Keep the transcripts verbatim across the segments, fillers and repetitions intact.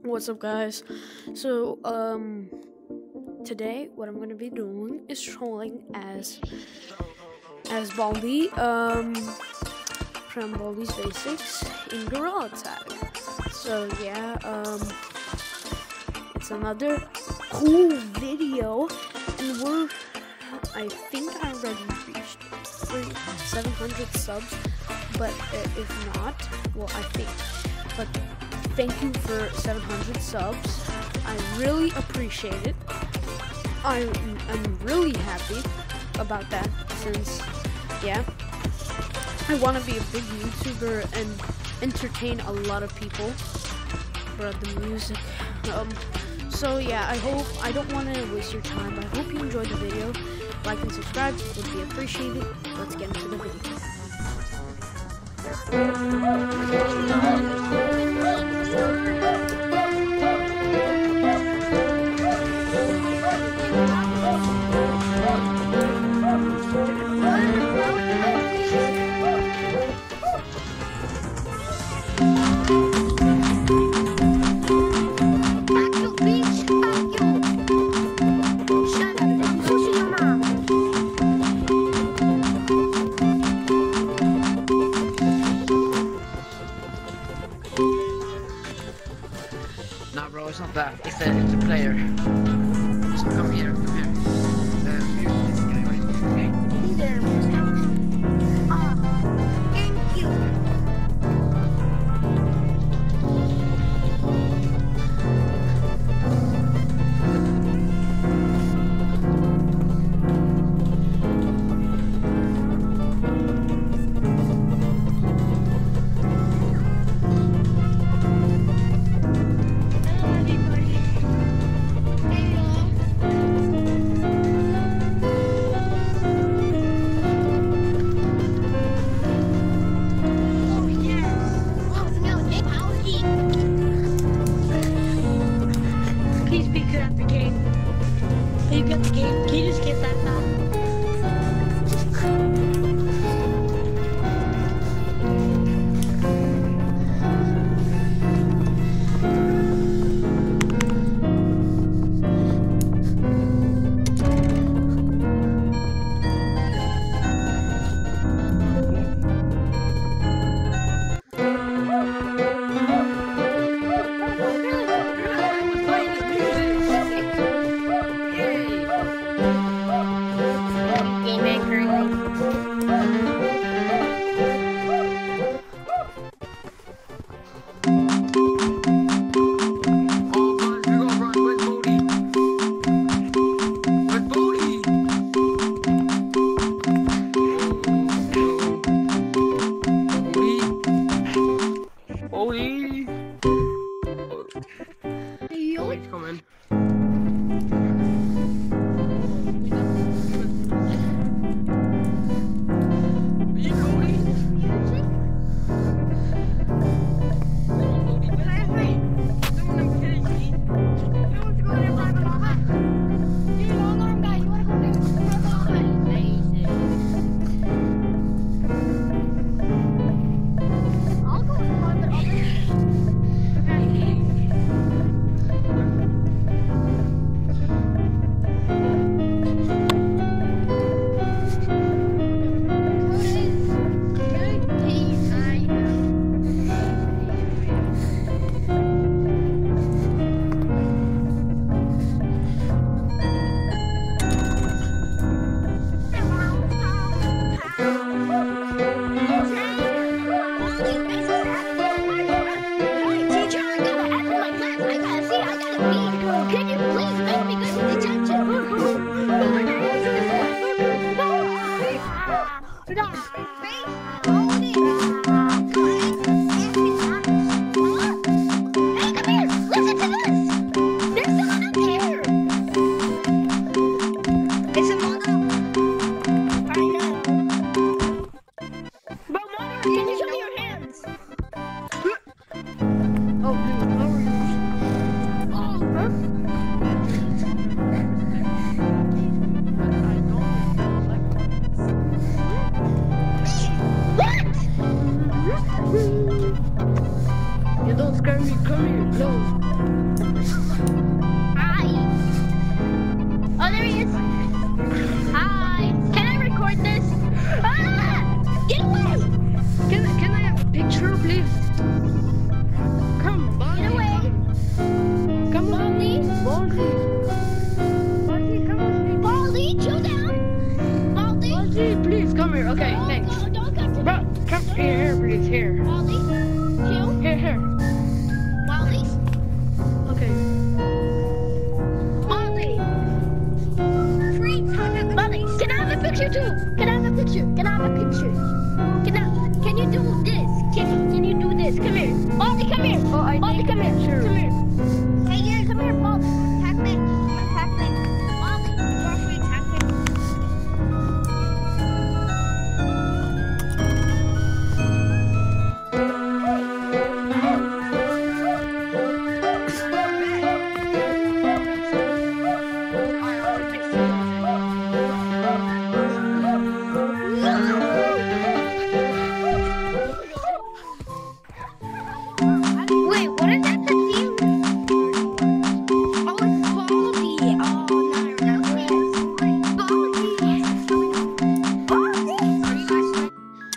What's up, guys? So, um, today what I'm gonna be doing is trolling as as Baldi, um, from Baldi's Basics in G T A G. So yeah, um, it's another cool video, and we're I think I already reached seven hundred subs, but uh, if not, well, I think, but. Thank you for seven hundred subs. I really appreciate it. I'm, I'm really happy about that since, yeah, I want to be a big YouTuber and entertain a lot of people for the music. Um, so yeah, I hope, I don't want to waste your time. I hope you enjoyed the video. Like and subscribe would be appreciated. Let's get into the video. Nah, bro, it's not that. It's the, it's the player. So come here, come here. Uh, here, this guy, wait, okay? Hey there, mister. Ah, thank you. You got the game. Can you just get that now? Baldi! Yo. He's coming. Are you Baldi? Can you please make me good with attention? Hey, come here! Listen to this! There's someone up here! Is it Mono? I know. Bro, Mono, can you show me your hands? Oh, dude, how are you? Oh, huh? What? You don't scare me, come here, no. Hi. Oh, there he is. Hi. Can I record this? Ah! Get away! Can, can I have a picture, please? Come, Baldi. Get away. Come on. Baldi. Baldi. Baldi, come with me. Baldi, chill down. Baldi. Baldi, please come here. Okay, No, thanks. no, don't come to Bro, come here, here, please, here. Baldi. Chill. Here, here. Baldi. Okay. Baldi. Free time. Baldi, can I have a picture too? Can I have a picture? Can I have a picture? Can I? Can you do this? Can Can you do this? Come here. Baldi, come here. Oh, I Baldi, take come a here. picture. Come here. Hey, here, come here, Baldi. Attack me. Attack me. Baldi, you're free. Attack me. Wait, what is that? The team? Oh, it's Baldi. Oh, no, I remember this. Baldi. Baldi. Are you guys?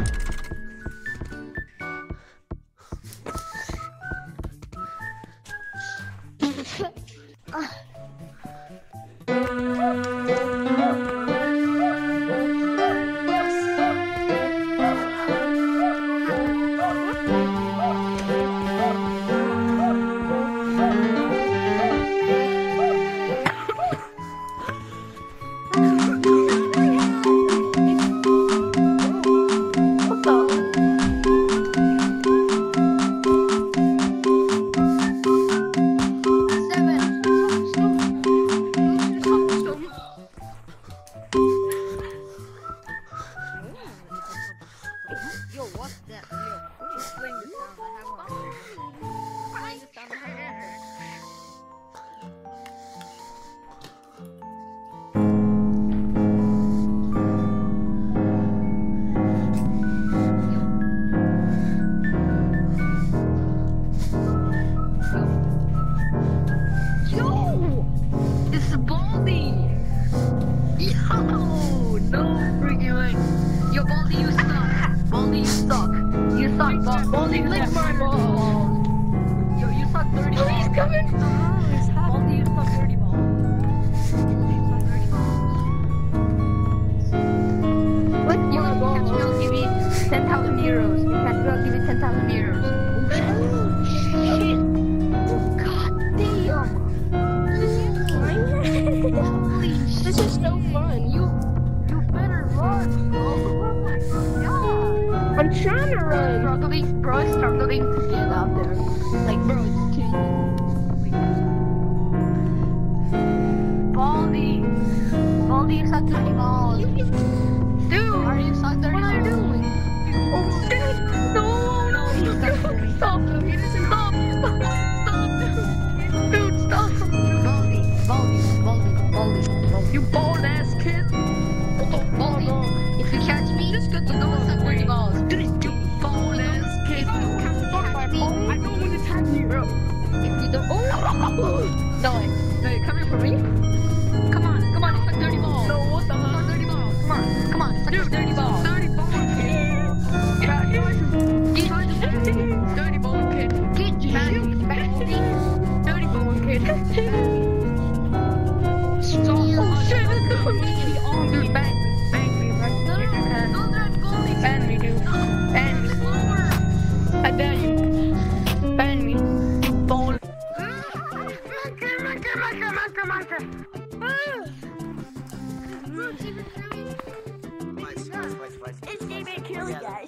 Yo, what's that? Yo, who is playing the sound? I have one. Playing the sound. I have Yo, it's Baldi. Yo, no freaking way. Yo, Baldi, you suck. Baldi, you suck. You suck, Baldi. Baldi, lick my balls. Yo, you suck dirty balls. Please come in. Baldi, you suck dirty balls. Baldi, you suck dirty balls. What? Yo, catch me, I'll give you ten thousand euros. Catch me, I'll give you ten thousand euros. Oh, shit. Oh, god damn. Holy shit. This is so fun. You, you better run, bro. Oh my god. I'm trying to run. Struggling, bro, is struggling to get out there. Like, bro, it's too. Baldi, Baldi, you suck dirty balls. Dude, are you suck dirty balls? What are you doing? Oh, dude, no, no, you suck dirty. Stop, dude, stop, stop, stop, dude, stop. Baldi, Baldi, Baldi, Baldi, Baldi. You bald ass kid. Baldi, if you catch me, just get to know suck dirty balls. Dude, you bald ass kid. I don't want to tag you, bro. If you don't, oh, no, no, come here for me. Come on, come on, suck dirty balls. No, what the Suck hell? dirty balls. Come on, come on, suck Dude, dirty balls. Dirty ball kid. Yeah, Get dirty ball kid. get you, Baldi. Dirty ball kid. Stop. Oh shit, let's go. Dude, bang me, bang me, right? No, no, No, no, Baldi. ban me, dude. Ban me. Slower. I ban you. Ban me. You ball. It's David Curly, guys.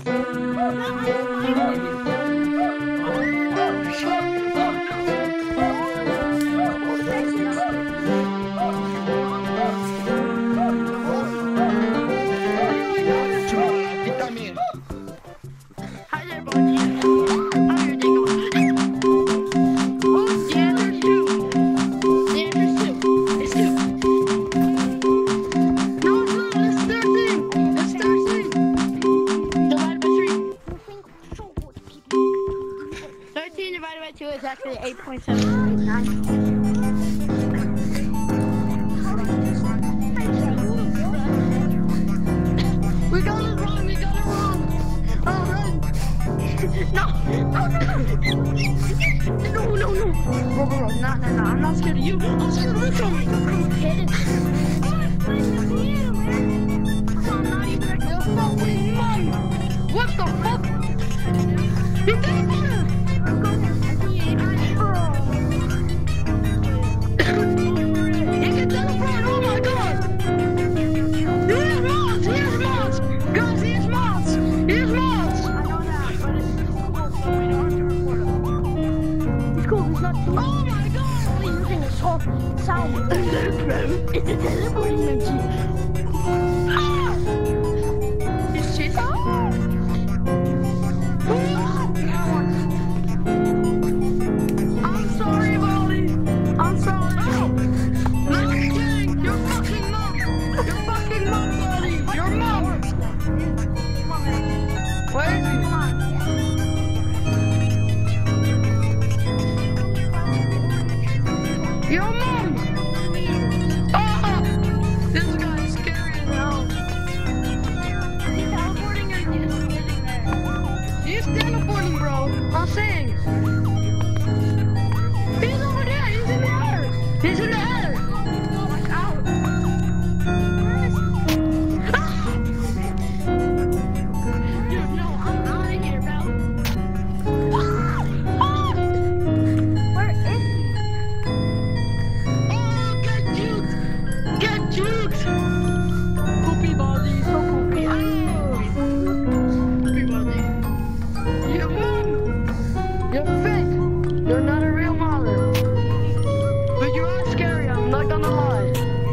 Hi there, Baldi. How's your day going? Oh, yeah, there's two. Yeah, there's two. It's two. No, no, it's thirteen. It's thirteen. Divided by three. We gotta run, we gotta run. Oh, run. No, no, no. No, no, no. Bro, bro, bro. No, no, no. I'm not scared of you. I'm scared of this one. I'm kidding. What the fuck? You did it! You can teleport! Oh my god! He has mods! He has mods! Guys, he has mods! He has mods! I know that, but it's cool, so we don't have to report him. He's cool, he's not cool. Oh my god! We're using a soft sound. It's a teleporting machine. Ah! He's chasing. Ah! I'm sorry, Baldi. I'm sorry. Oh! No, I'm kidding. You're fucking mom. You're fucking mom, Baldi. You're mom. Where is he? Your mom. Ah! This guy's scary as hell. Is he teleporting or is he just standing there? He's teleporting, bro. I'm saying. He's over there. He's in the air. He's in the air. Oh, watch out. Ah! Dude, no, I'm out of here, bro. Ah! Ah! Where is he? Oh, get juked. Get juked. Poopy Baldi. So poopy. Ah! Poopy Baldi. Your mom. You're fake. You're not a real mother. But you are scary. I'm not gonna lie.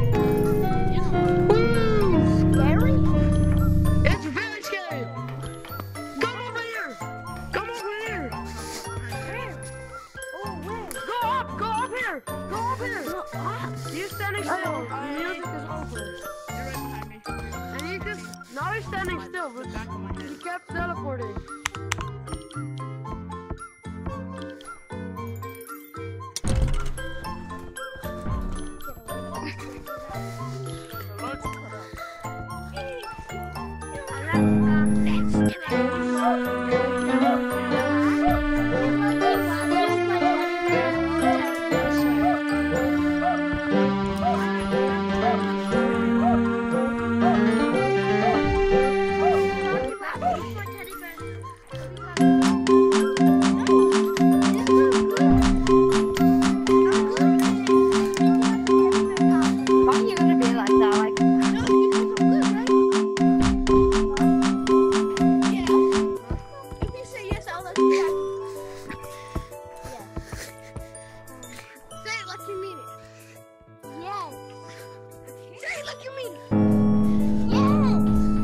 Woo! Scary? It's very scary. Come over here. Come over here. Where? Oh, where? Go up. Go up here. Go up here. Go up. You standing still. The music is over. You're right behind me. And he just now he's standing still, but he kept teleporting. Why are you gonna be like that? Like, no, you guys are good, right? Yeah. If you say yes, I'll let you back. Yeah. Say it like you mean it. Yes. Say it like you mean it. Yes.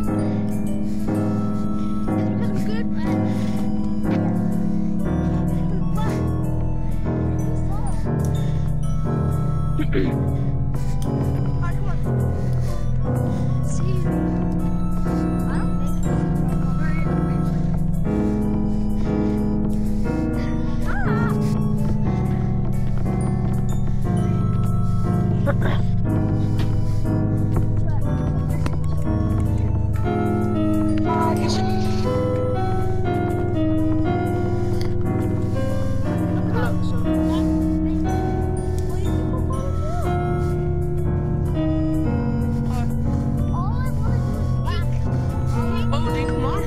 It's because we're good, man. Alright, come on. See you. I don't think this Baldi, come on.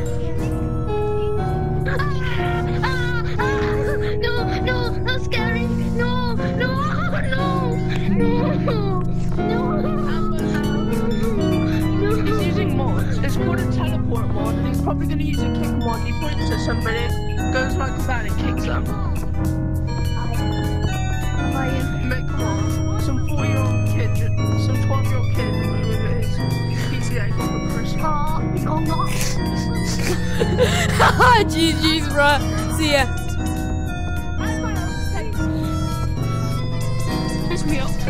No, no, that's scary. No, no, no, no, no. He's using mods. It's called a teleport mod, and he's probably gonna use a kick mod. He points at somebody, goes like that, and kicks them. Mate, come on. Some four-year-old kid, some twelve-year-old kid with his P C A got a person. Oh, oh, no. G G's, bro. See ya. Piss me up.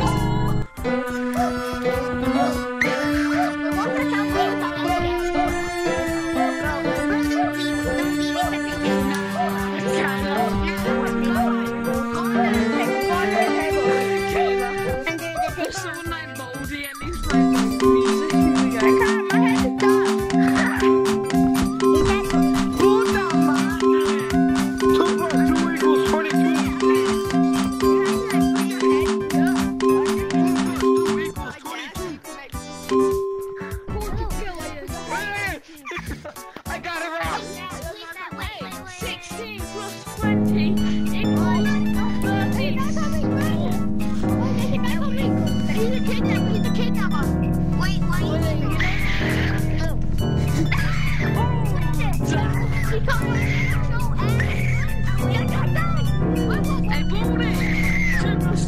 Don't be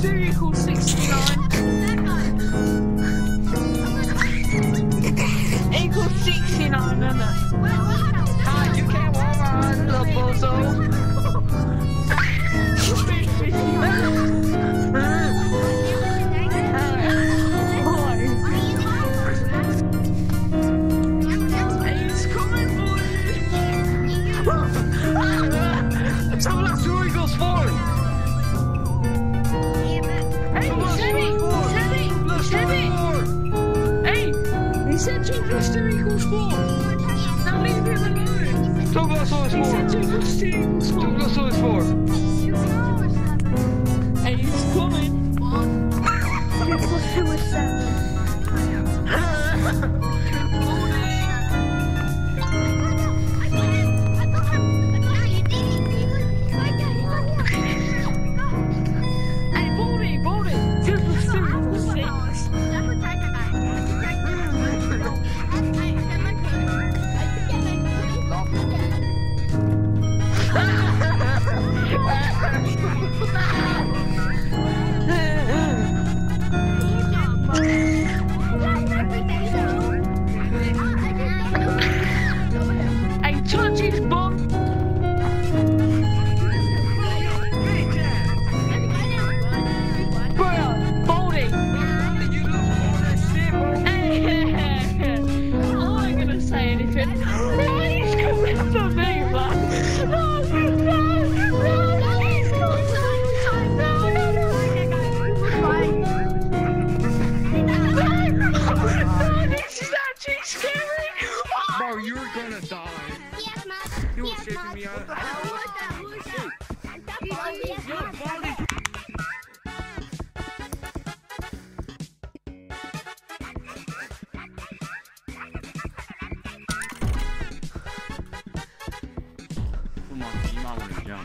three equals sixty-nine. Equals sixty-nine, isn't it? Ah, you can't walk around, little bozo. He's coming for you. Someone else two equals four. Hey, Sammy, Sammy, Sammy. Hey, he said two plus two equals four. Now leave him alone. Two plus four is four. He said two plus two equals four. Two plus two is four. Hey, he's coming. Two plus two is seven. Hey, Baldi, Baldi. Two plus two equals six. Hey, touch his bum. Bro, Baldi. Hey, I'm not gonna say anything. No, he's coming for me, man. No, no, no, no, he's coming for me. No, no, no. No, this is actually scary. Bro, you're gonna die. Yes, Mom. You were Yes, shaking Mom. me out. Who is that? Who is that? That's Baldi. Yes, Yo, Mom. Baldi. Come on, you might want to jump.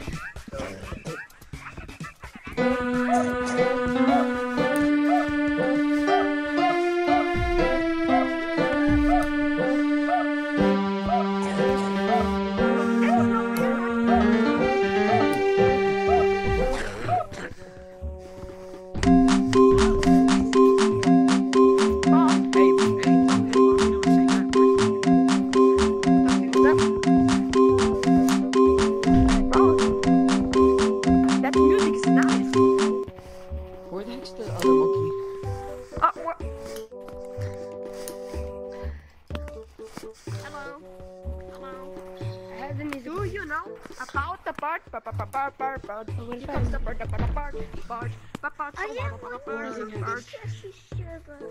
That music is nice. Where the heck's the other monkey? Uh, what? Hello. Hello. I have the music. Do you know about the part? Part, part, part, part, part, part. Here comes the part, the part, part, part, part, part, I am part, part, looking part, at this server.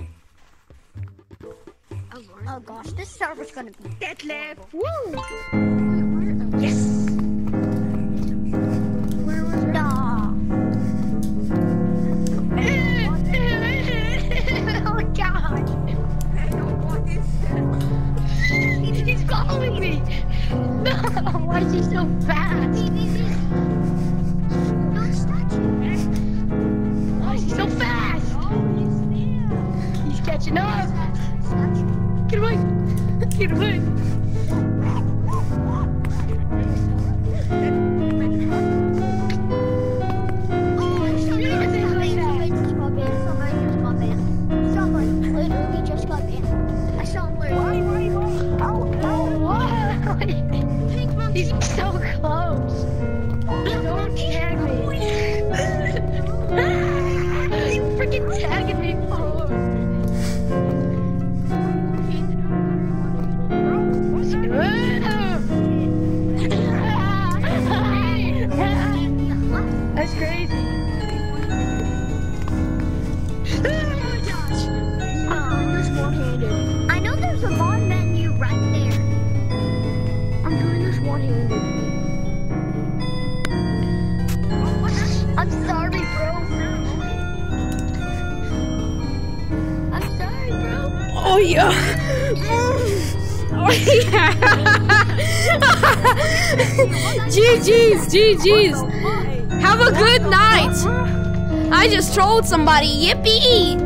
Oh gosh, this server's gonna be Deadlift. Woo! Yes. Where was it? Nah. Oh God. He's following me. No, why is he so fast? Why is he so fast? He's catching up. Get away. Get away. Someone literally just got in. I saw him literally. He's so close. Don't tag me. He's freaking tagging me for. That's crazy. I'm just one-handed. I know there's a mod menu right there. I'm doing this one-handed. I'm sorry, bro. I'm sorry, bro. Oh yeah. Oh yeah. G G's, G G's. Have a good night. I just trolled somebody. Yippee.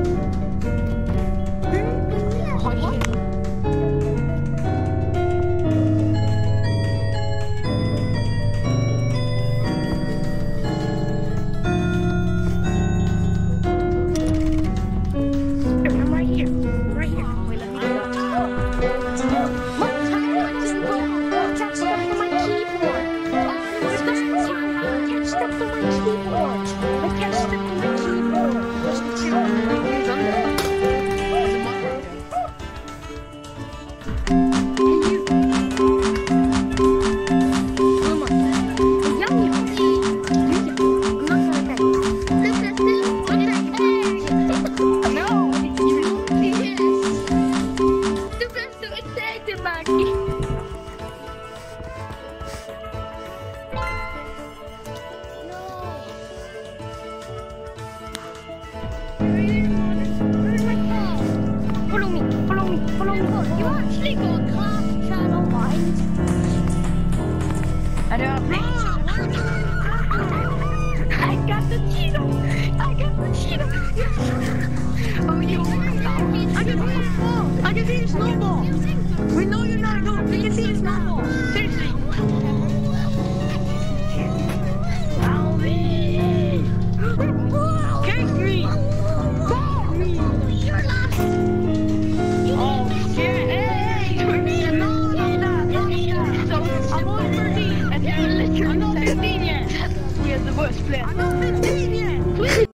fifteen yet. We are the worst player. I know fifteen.